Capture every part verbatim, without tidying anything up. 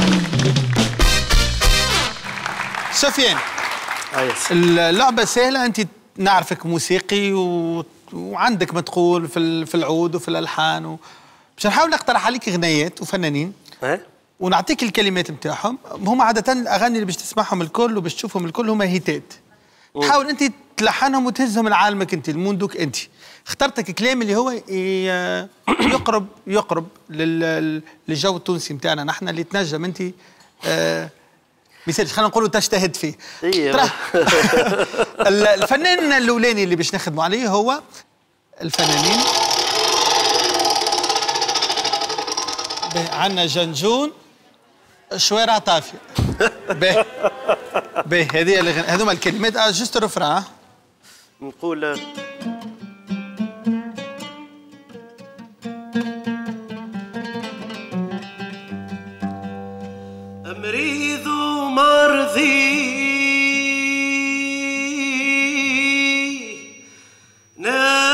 سفيان، اللعبة سهلة، أنت نعرفك موسيقي و... وعندك ما تقول في في العود وفي الألحان و... باش نحاول نقترح عليك غنيات وفنانين ونعطيك الكلمات نتاعهم. هما عادة الأغاني اللي باش تسمعهم الكل وباش تشوفهم الكل هما هيتات. تحاول أنت تلحنهم وتهزهم لعالمك أنت، الموندوك أنت. اخترتك كلام اللي هو يقرب يقرب لل... للجو التونسي نتاعنا نحن، اللي تنجم أنت آه مثال خلينا نقولوا تجتهد فيه. الفنان الاولاني اللي باش نخدموا عليه هو الفنانين عندنا جنجون شويرة عطافية. باهي باهي هذه هذوما الكلمات. اه جوست رفران نقول مريض مرضي لا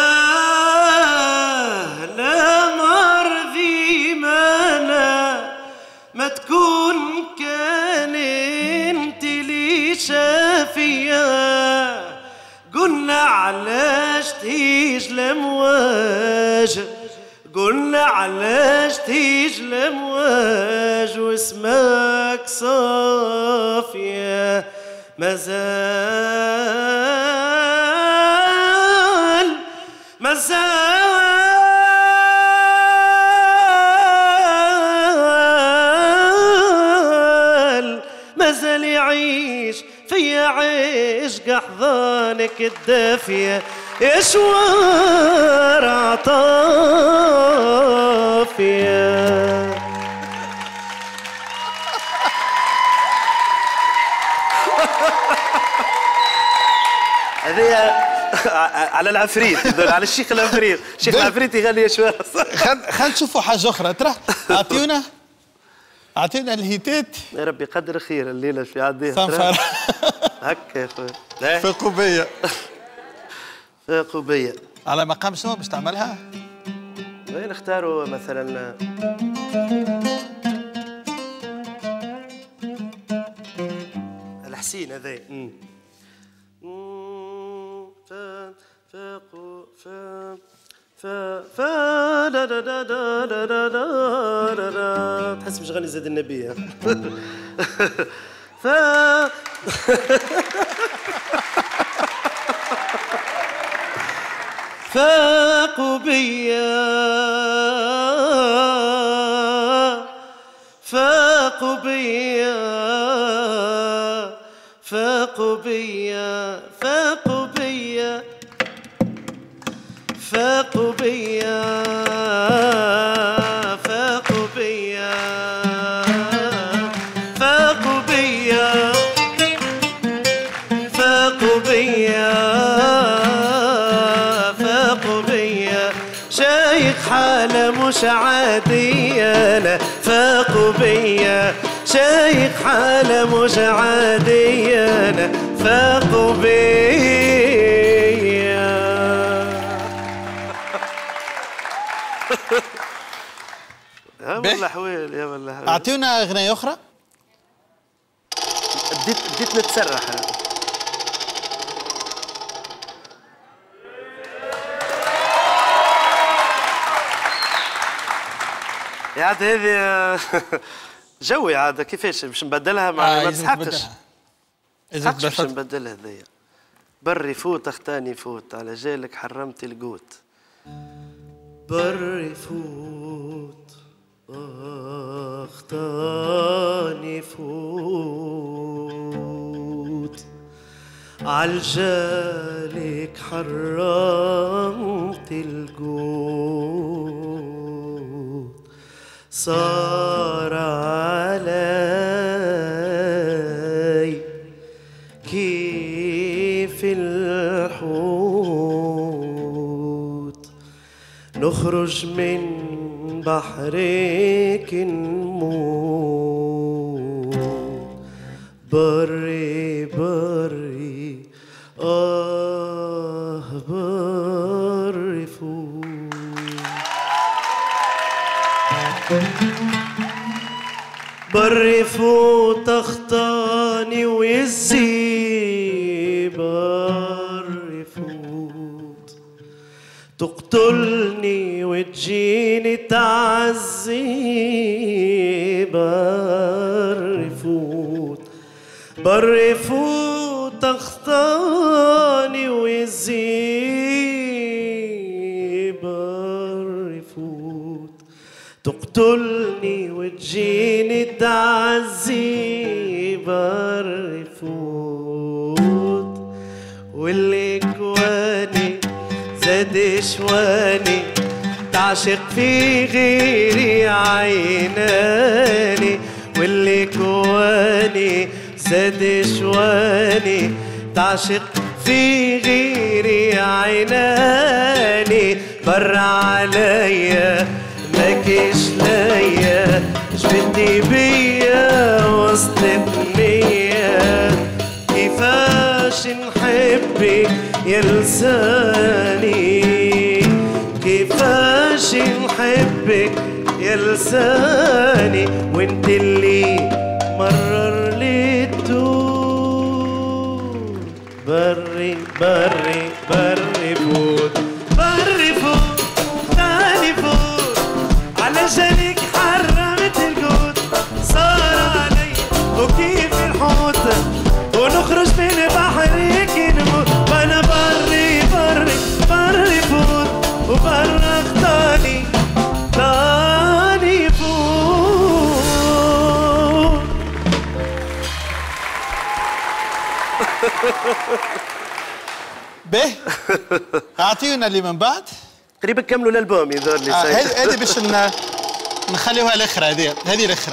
لا مرضي ما لا ما تكون كان انت لي شافية قلنا علاش تيج الامواج قلنا علاش تيج الامواج واسمك صافية مازال مازال مازال يعيش في عشق احضانك الدافية يا شوار عطافية. هذه على العفريت، على الشيخ العفريت، الشيخ العفريت يغني يا شوار. خلينا نشوفوا حاجة أخرى. ترى أعطيونا أعطينا الهيتات. يا ربي قدر خير الليلة في عديها. صنفر هكا يا خويا. فقوبية فقوبية على مقام شنو باش تعملها؟ نختاروا مثلا الحسين هذا. ف فقو ف ف ف دا دا دا دا دا دا دا تحس مش غني زاد النبي. ف فاقوا بيا فاقوا بيا فاقوا بيا فاقوا بيا فاقوا بيا فاقوا بيا فاقوا بيا فاقوا بيا شايخ حالة مش عادية أنا فاقوا بيا شايخ حالة مش عادية أنا فاقوا بيا. يا والله حويل يا والله حويل. أعطيونا أغنية أخرى. بديت بديت نتسرح. يا عاد هذه جوي عاد كيفاش باش نبدلها مع ما تسحقش. إذا باش نبدلها هذيا. بري فوت اختاني فوت على جالك حرمت القوت. بري فوت اختاني فوت عالجالك حرمت القوت صار علي كيف الحوت نخرج من بحرك نموت بري بري آه بري فوت بري فوت اخطاني ويزي بري فوت تقتلني وتجيني تعزي بري فوت بري فوت اخطاني ويزي بري فوت تقتلني وتجيني تعزي بري فوت واللي كواني زاد شواني تعشق في غيري عيناني واللي كواني زاد شواني تعشق في غيري عيناني برا عليا ماكيش ليا جبدي بيا وسط بنية كيفاش نحبك يا لساني كيفاش نحبك يا لساني وانت اللي مرر لي الدور بري بري بري فوت بري فوت تاني فوت على جالك حرمت الجود صار علي وكيف الحوت ونخرج من بحرك نموت وانا بري بري بري فوت وبرا اخطاني تاني فوت. به اعطيونا اللي من بعد قريب كملوا الالبوم يظهر لي. هذه هذه باش نخليوها الاخرى. هذه هذه الاخرى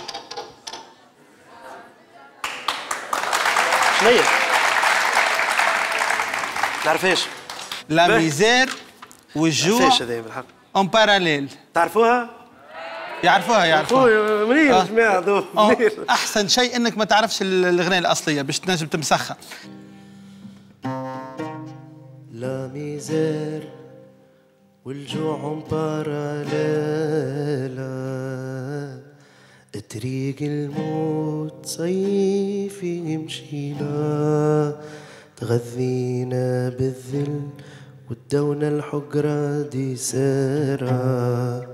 شنو هي؟ نعرفهاش. لا ميزير والجوع نعرفهاش هذه بالحق. اون باراليل. تعرفوها؟ يعرفوها يعرفوها منين يا جماعه ذو احسن شيء انك ما تعرفش الاغنيه الاصليه باش تنجم تمسخها. لا ميزير والجوع اون باراليل طريق الموت صيفي مشينا تغذينا بالذل ودونا الحجرة دي سارة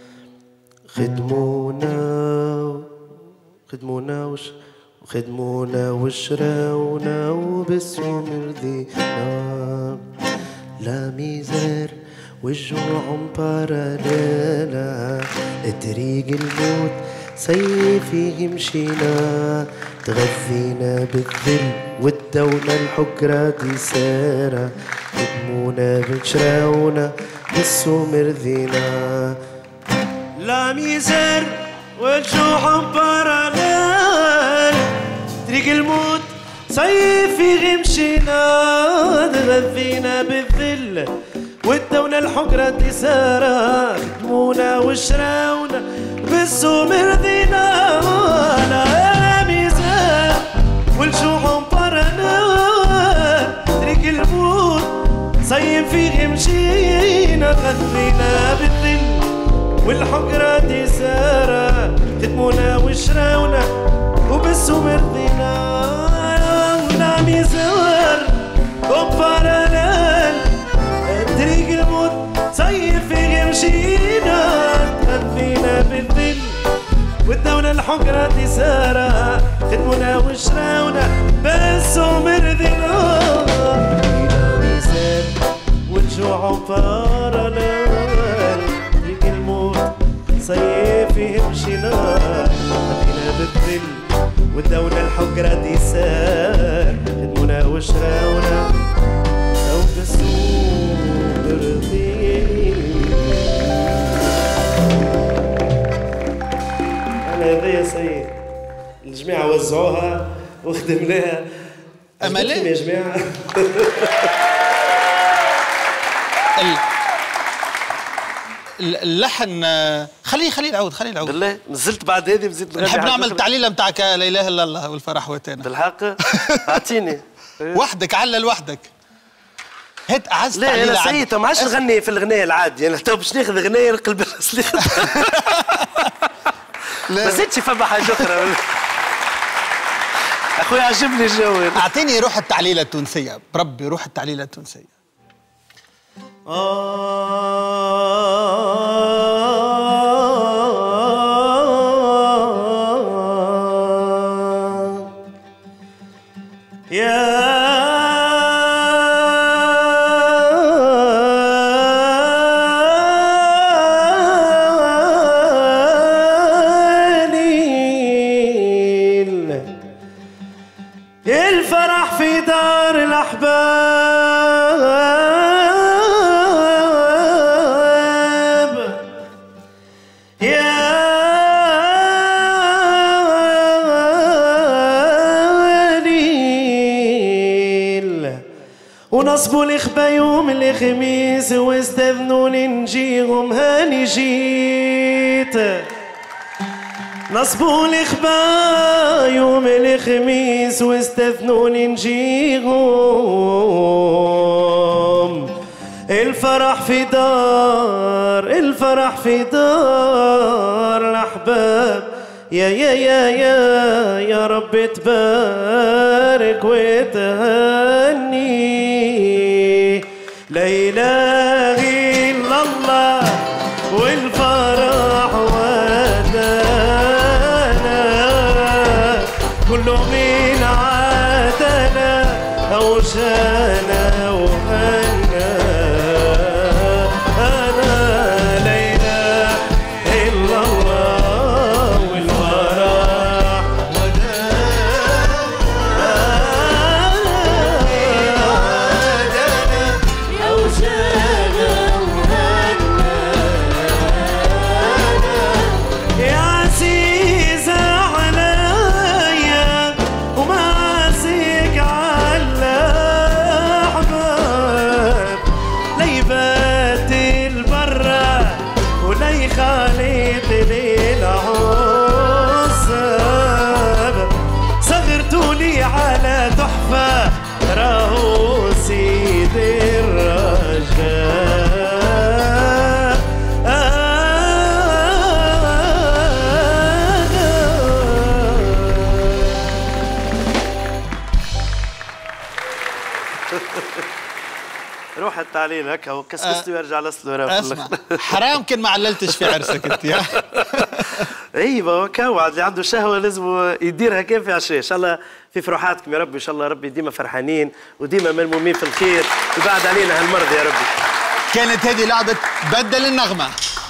خدمونا خدمونا وش خدمونا وشراونا وبالسوم رضينا لا ميزير والجوع مباراليلا طريق الموت صيفي مشينا تغذينا بالذل ودونا الحجرة دي سارة خدمونا بنشراونا بالسوم رضينا لا ميزير والجوع مباراليل طريق الموت صيفي مشينا تغذينا بالذل ودونا الحجرة دي سارة خدمونا وشراونا بالسوم رضينا لا ميزان والجوع مباراليل طريق الموت صيفي مشينا غذينا بالذل والحجرة دي سارة خدمونا وشراونا وبالسوم رضينا لا ميزان وباراليل طريق الموت صيفي مشينا تغذينا بالذل ودونا الحجرة دي سارة خدمونا وشراونا بالسوم رضينا لا ميزان والجوع باراليل طريق الموت صيفي مشينا تغذينا بالذل ودونا الحجرة دي سارة خدمونا وشراونا أنا هذا يا سيد الجماعة وزعوها وخدمناها. أمالي يا جماعة اللحن خليه خليه العود خليه العود بالله نزلت بعد هذه نزيد نحب نعمل تعليله نتاعك لا اله الا الله والفرح وتانا بالحق. اعطيني وحدك علل وحدك هات اعز لا تعليله. انا سيد ما عادش نغني في الغنايه العاديه انا تو باش ناخذ غنايه نقلب الناس اللي ما زدتش فما حاجه اخرى. اخويا عجبني الجو. اعطيني روح التعليله التونسيه، بربي روح التعليله التونسيه. الفرح في دار الأحباب يا ليل، ونصبوا الإخبا يوم الخميس واستذنوني نجيهم هاني جيت. نصبوا الإخبا يوم الخميس واستثنوني نجيهم. الفرح في دار الفرح في دار الأحباب يا يا يا يا يا رب تبارك وتهني. لا إله إلا الله والفرح كل من عادنا أوشانا وهنا. أنا لا إله إلا الله والفرح عادنا أوشانا وهنا. يا عزيزة خالد للعصب صغرتولي على تحفة راهو سيد الرجاء. روح التعليل هكا وكسكسته ويرجع لسلو. اسمع حرام كان ما عللتش في عرسك انت. يا ايوه كوعد اللي عنده شهوه لازم يديرها كيف في عشاء. ان شاء الله في فروحاتكم يا رب، ان شاء الله ربي ديما فرحانين وديما ملمومين في الخير ويبعد علينا هالمرض يا ربي. كانت هذه لعبه بدل النغمه.